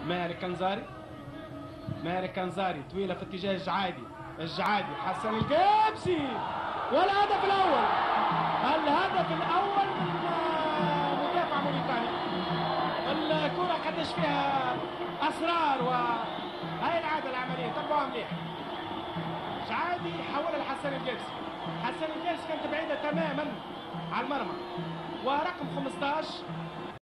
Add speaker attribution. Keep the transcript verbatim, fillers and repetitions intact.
Speaker 1: ماهر كنزاري، ماهر كنزاري طويله في اتجاه الجعادي، الجعادي حسن القابسي والهدف الاول، الهدف الاول من مدافع موريتاني. الكره قدش فيها اسرار، وهي العاده العمليه تبعوها مليح. جعادي حولها لحسن القابسي، حسن القابسي كانت بعيده تماما على المرمى، ورقم خمسطاش